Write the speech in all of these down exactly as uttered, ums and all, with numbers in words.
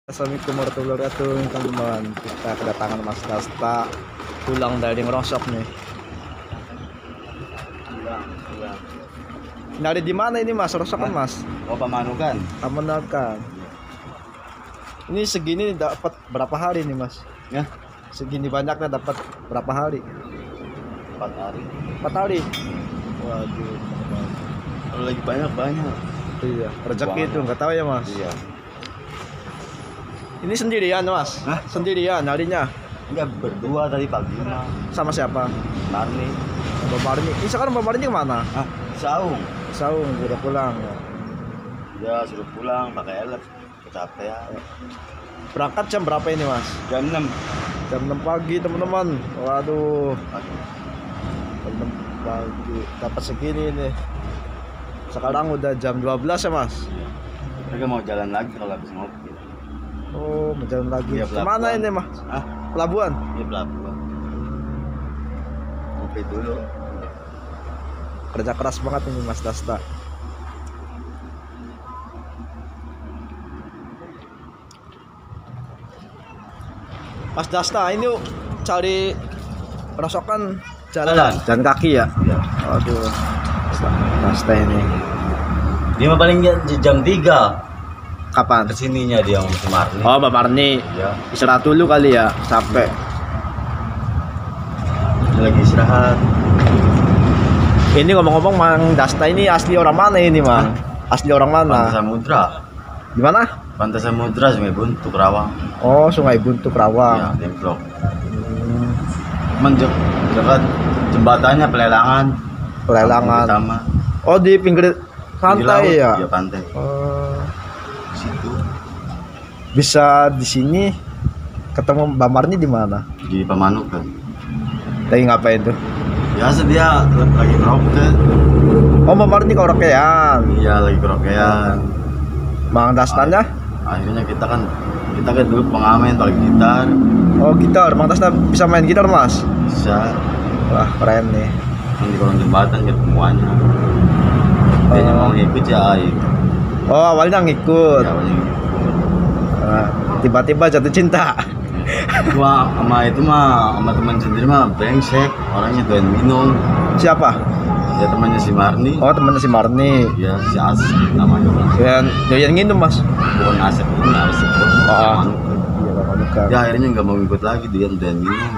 Assalamualaikum warahmatullahi wabarakatuh, teman-teman. Kita kedatangan Mas Dasta pulang dari ngerosok nih. Pulang, pulang. Dari di mana ini Mas? Rosokan Mas? Oh, Pamanukan. Pamanukan. Ini segini dapat berapa hari nih Mas? Ya, Segini banyaknya dapat berapa hari? empat hari. Empat hari. Waduh. Kalau lagi banyak banyak. Iya. Rezeki Banyak. itu nggak tahu ya Mas. Iya. Ini sendirian Mas? Hah? Sendirian harinya? Enggak, berdua tadi pagi mah. Sama siapa? Marni. Mbak Marni. Ini sekarang Mbak Marni kemana? Ah, Saung. Saung udah pulang. Ya suruh pulang pakai elep. Kecapean. Berangkat jam berapa ini Mas? Jam enam. Jam enam pagi teman-teman. Waduh. Jam enam pagi dapat segini nih. Sekarang udah jam dua belas ya Mas. Mereka mau jalan lagi kalau habis ngopi. Oh, mau jalan lagi. Iya, Kemana pelabuhan. ini Mas? Ah, Pelabuhan. ini pelabuhan. Ngopi dulu. Kerja keras banget ini Mas Dasta. Mas Dasta ini cari rosokan jalan, Jalan. jalan kaki ya. Iya. Aduh. Dasta ini. Dia mah paling jam- jam tiga. Kapan? Kesininya dia mau ke Marni. Oh, Mbak Marni. Ya, Istirahat dulu kali ya, capek. dia lagi istirahat. Ini ngomong-ngomong Mang Dasta ini asli orang mana ini Mang? Asli orang Pantai mana? Samudra. Di mana? Pantai Samudra, Sungai Buntu, Kerawang. Oh, Sungai Buntu Ya, Kerawang. Demplok. Hmm, Menjek dekat jembatannya pelelangan. Pelelangan. Sama. Oh, di pinggir pantai ya. Iya, pantai. Oh, Situ bisa di sini ketemu Mbak Marni di mana? di Pamanukan. Lagi ngapain tuh? Biasa dia lagi keroket. Oh, Mbak Marni karaokean. Iya, lagi kerokean. Mang Dastanya? Akhirnya kita kan kita kan dulu pengamen pakai gitar. Oh, gitar. Mang Dasta bisa main gitar, Mas? Bisa Wah, keren nih. yang di kolong jembatan ketemuannya. Dia Oh. mau ngikut ya, ayo. Oh, awalnya ngikut. Ya, awalnya ngikut. Nah, tiba-tiba jatuh cinta. Gua sama itu mah sama teman sendiri mah brengsek, orangnya doyan minum. Siapa? Ya temannya si Marni. Oh, temennya si Marni. Ya si Asif namanya. Yang doyan nginum, Mas. Bukan Asif, ini Asif. Oh, ah. Pamanukan. Iya, Pak Manuka. Ya akhirnya nggak mau ngikut lagi, dia doyan minum.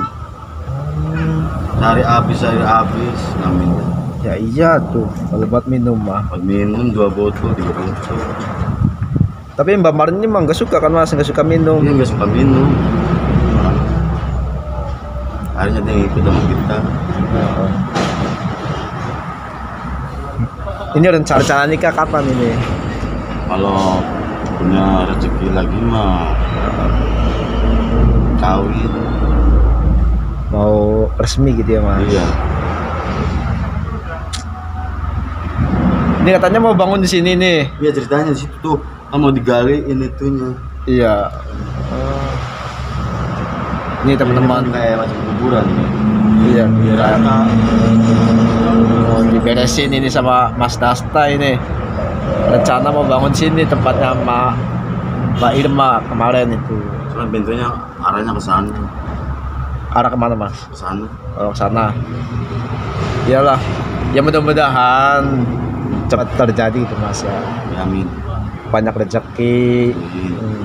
Cari habis, cari habis, ngamen. Ya iya tuh, kalau buat minum mah. Buat minum dua botol, tiga botol. Tapi Mbak Marni mah nggak suka kan Mas, nggak suka minum. Dia nggak suka minum. Akhirnya dia ngikut sama kita. Ini rencana nikah kapan ini? Kalau punya rezeki lagi mah kawin. Mau resmi gitu ya Mas? Iya. Ini katanya mau bangun di sini nih. Iya ceritanya di situ tuh, kan mau digaliin itunya. Iya. Oh. Ini teman-teman. Ini kan kayak macam kuburan ya. Iya. Biar rata. Mau diberesin ini sama Mas Dasta ini. Rencana mau bangun sini tempatnya Ma Mbak Irma kemarin itu. Cuman bentuknya arahnya ke sana, Arah kemana Mas? ke sana. Kalau ke sana. Iyalah. Ya mudah-mudahan cepat terjadi gitu Mas ya. Ya, amin. Banyak rezeki. Amin. Hmm.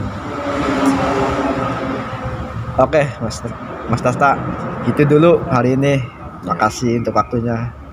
Oke, Mas Mas Dasta, gitu dulu hari ini. Makasih untuk waktunya.